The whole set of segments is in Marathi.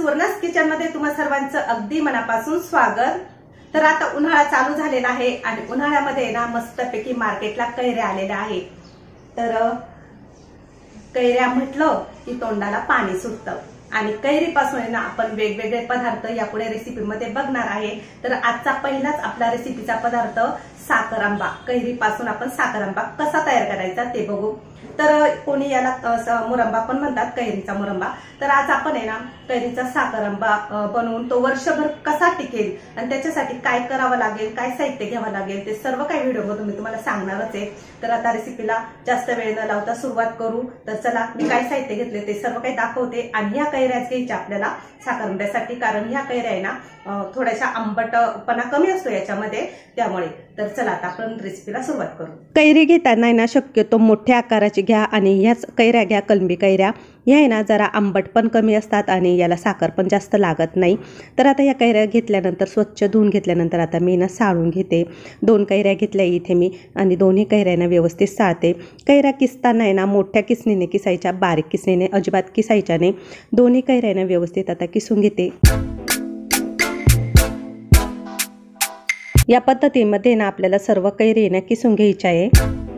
सुवर्णास किचन मध्ये तुम्हा सर्वांचं अगदी मनापासून स्वागत। तर आता उन्हाळा चालू झालेला आहे आणि उन्हाळ्यामध्ये ना मस्तपैकी मार्केटला कैऱ्या आलेल्या आहे। तर कैऱ्या म्हटलं की तोंडाला पाणी सुटतं आणि कैरीपासून ना आपण वेगवेगळे पदार्थ यापुढे रेसिपीमध्ये बघणार आहे। तर आजचा पहिलाच आपला रेसिपीचा पदार्थ साखर आंबा। कैरीपासून आपण साखर आंबा कसा तयार करायचा ते बघू। तर कोणी याला मुरंबा पण म्हणतात, कैरीचा मुरंबा। तर आज आपण आहे ना कैरीचा साखर आंबा बनवून तो वर्षभर कसा टिकेल आणि त्याच्यासाठी काय करावं लागेल, काय साहित्य घ्यावं लागेल ते सर्व काही व्हिडिओमधून मी तुम्हाला सांगणारच आहे। तर आता रेसिपीला जास्त वेळ न लावता सुरुवात करू। तर चला मी काय साहित्य घेतले ते सर्व काही दाखवते आणि ह्या कैऱ्याच घ्यायच्या आपल्याला साखर आंब्यासाठी, कारण ह्या कैऱ्या आहे ना थोड्याशा आंबटपणा कमी असतो याच्यामध्ये, त्यामुळे। तर चला आता आपण रेसिपीला सुरुवात करू। कैरी घेताना ना शक्यतो मोठ्या आकाराची घ्या आणि ह्याच कैऱ्या घ्या, कलमी कैऱ्या। ह्या आहे ना जरा आंबट पण कमी असतात आणि याला साखर पण जास्त लागत नाही। तर आता या कैऱ्या घेतल्यानंतर स्वच्छ धुवून घेतल्यानंतर आता मी ना साळून घेते। 2 कैऱ्या घेतल्या इथे मी आणि दोन्ही कैऱ्यांना व्यवस्थित साळते। कैऱ्या किसताना आहे ना मोठ्या किसणीने किसायच्या, बारीक किसणीने अजिबात किसायच्या नाही। दोन्ही कैऱ्यांना व्यवस्थित आता किसून घेते। या पद्धतीमध्ये ना आपल्याला सर्व कैरी ना किसून घ्यायच्या आहे।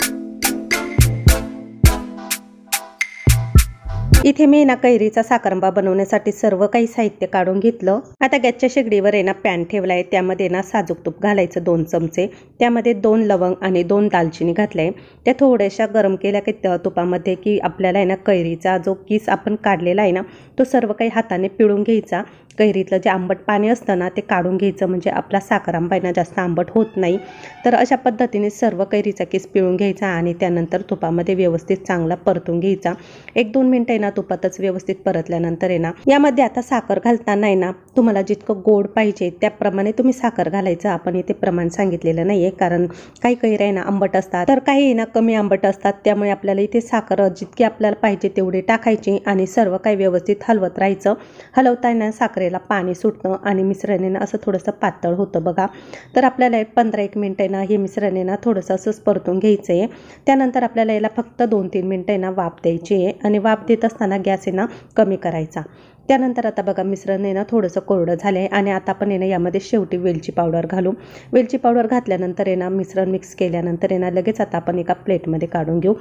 इथे मी ना कैरीचा साखर आंबा बनवण्यासाठी सर्व काही साहित्य काढून घेतलं। आता गॅसच्या शेगडीवर आहे ना पॅन ठेवलाय, त्यामध्ये ना साजूक तूप घालायचं 2 चमचे। त्यामध्ये 2 लवंग आणि 2 दालचिनी घातल्या। त्या थोड्याशा गरम केल्या की तुपामध्ये की आपल्याला आहे ना कैरीचा जो किस आपण काढलेला आहे ना तो सर्व काही हाताने पिळून घ्यायचा। कैरीतलं जे आंबट पाणी असतं ना ते काढून घ्यायचं, म्हणजे आपला साखर आंबा आहे ना जास्त आंबट होत नाही। तर अशा पद्धतीने सर्व कैरीचा किस पिळून घ्यायचा आणि त्यानंतर तुपामध्ये व्यवस्थित चांगला परतून घ्यायचा। 1-2 मिनिटं आहे ना तुपातच व्यवस्थित परतल्यानंतर आहे ना यामध्ये आता साखर घालताना आहे ना तुम्हाला जितकं गोड पाहिजे त्याप्रमाणे तुम्ही साखर घालायचं। आपण इथे प्रमाण सांगितलेलं नाहीये, कारण काही कैऱ्या आहे ना आंबट असतात तर काही आहे ना कमी आंबट असतात, त्यामुळे आपल्याला इथे साखर जितकी आपल्याला पाहिजे तेवढी टाकायची आणि सर्व काही व्यवस्थित हलवत राहायचं। हलवताना साखरेला पाणी सुटतं आणि मिश्रण असं थोडंसं पातळ होतं बघा। तर आपल्याला 15-1 मिनिटं ना हे मिश्रण ना थोडंसं असंच परतून घ्यायचं आहे। त्यानंतर आपल्याला याला फक्त 2-3 मिनिटं ना वाफ द्यायची आहे आणि वाफ देत असताना गॅस ना कमी करायचा। त्यानंतर आता बघा मिश्रण ना थोडंसं कोरडं झालं आहे आणि आता आपण यामध्ये शेवटी वेलची पावडर घालू। वेलची पावडर घातल्यानंतर ना मिश्रण मिक्स केल्यानंतर ना लगेच आता आपण एका प्लेटमध्ये काढून घेऊ।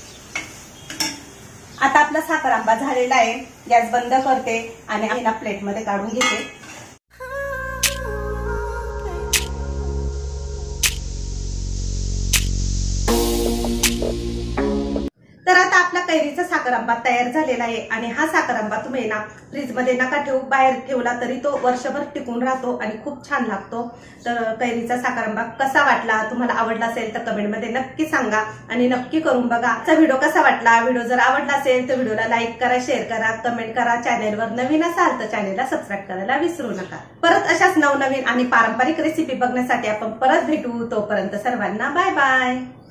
आता आपला साखर आंबा झालेला आहे, गॅस बंद करते आणि ना प्लेटमध्ये काढून घेते। तर आता आपला कैरीचा साखर आंबा तयार झालेला आहे आणि हा साखर आंबा तुम्ही ना फ्रीज मध्ये नका ठेवू, बाहेर ठेवला तरी तो वर्षभर टिकून राहतो आणि खूप छान लागतो। तर कैरीचा साखर आंबा कसा वाटला, तुम्हाला आवडला असेल तर कमेंट मध्ये नक्की सांगा आणि नक्की करून बघा। आजचा व्हिडिओ कसा वाटला, व्हिडिओ जर आवडला असेल तर व्हिडिओला लाईक करा, शेअर करा, कमेंट करा। चॅनेलवर नवीन असाल तर चॅनेलला सबस्क्राईब करायला विसरू नका। परत अशाच नवनवीन आणि पारंपरिक रेसिपी बघण्यासाठी आपण परत भेटू। तोपर्यंत सर्वांना बाय बाय।